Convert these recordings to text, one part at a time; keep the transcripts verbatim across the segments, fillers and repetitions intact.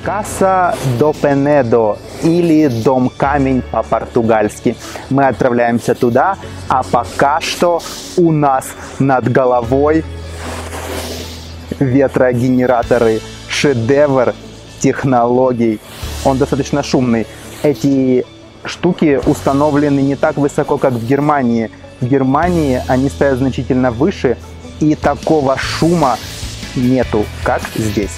Каса до Пенедо или Дом-камень по-португальски. Мы отправляемся туда, а пока что у нас над головой ветрогенераторы. Шедевр технологий. Он достаточно шумный. Эти штуки установлены не так высоко, как в Германии. В Германии они стоят значительно выше, и такого шума нету, как здесь.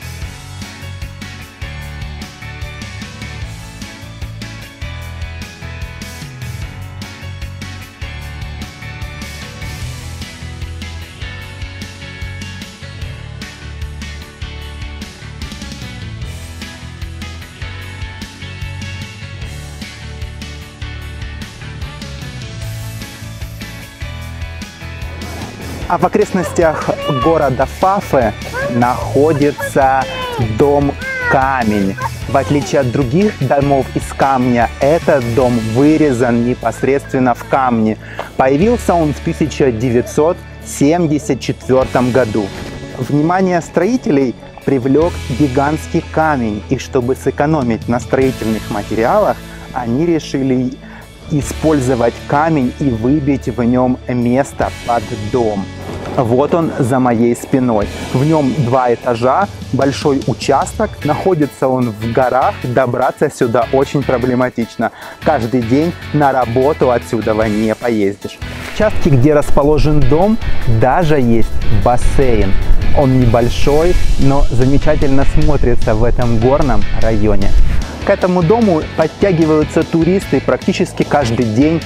А в окрестностях города Фафе находится дом-камень. В отличие от других домов из камня, этот дом вырезан непосредственно в камне. Появился он в тысяча девятьсот семьдесят четвёртом году. Внимание строителей привлек гигантский камень, и чтобы сэкономить на строительных материалах, они решили использовать камень и выбить в нем место под дом. Вот он за моей спиной. В нем два этажа, большой участок. Находится он в горах. Добраться сюда очень проблематично. Каждый день на работу отсюда не поездишь. В участке, где расположен дом, даже есть бассейн. Он небольшой, но замечательно смотрится в этом горном районе. К этому дому подтягиваются туристы практически каждый день.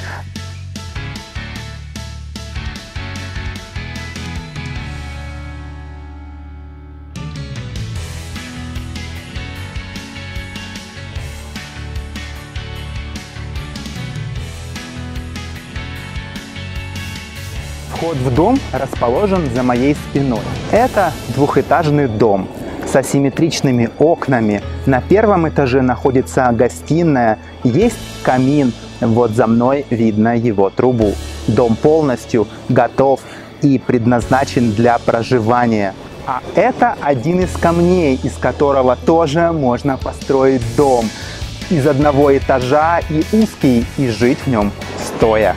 Вход в дом расположен за моей спиной. Это двухэтажный дом с асимметричными окнами. На первом этаже находится гостиная, есть камин. Вот за мной видно его трубу. Дом полностью готов и предназначен для проживания. А это один из камней, из которого тоже можно построить дом. Из одного этажа и узкий, и жить в нем стоя.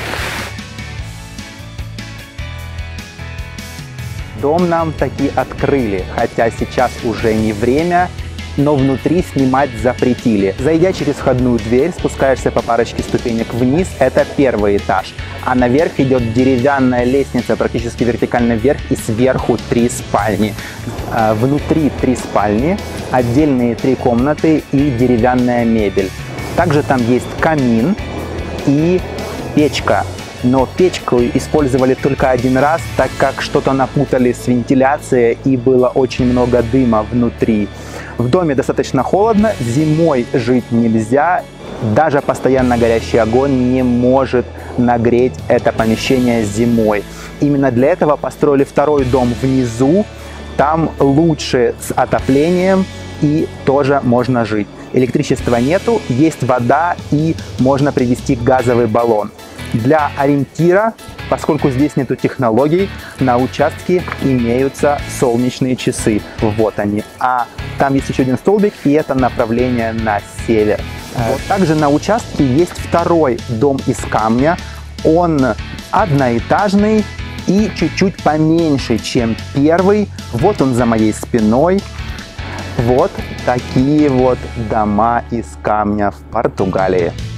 Дом нам таки открыли, хотя сейчас уже не время, но внутри снимать запретили. Зайдя через входную дверь, спускаешься по парочке ступенек вниз, это первый этаж. А наверх идет деревянная лестница, практически вертикально вверх, и сверху три спальни. Внутри три спальни, отдельные три комнаты и деревянная мебель. Также там есть камин и печка. Но печку использовали только один раз, так как что-то напутали с вентиляцией и было очень много дыма внутри. В доме достаточно холодно, зимой жить нельзя, даже постоянно горящий огонь не может нагреть это помещение зимой. Именно для этого построили второй дом внизу, там лучше с отоплением и тоже можно жить. Электричества нету, есть вода и можно привезти газовый баллон. Для ориентира, поскольку здесь нету технологий, на участке имеются солнечные часы. Вот они. А там есть еще один столбик, и это направление на север. Вот. Также на участке есть второй дом из камня. Он одноэтажный и чуть-чуть поменьше, чем первый. Вот он за моей спиной. Вот такие вот дома из камня в Португалии.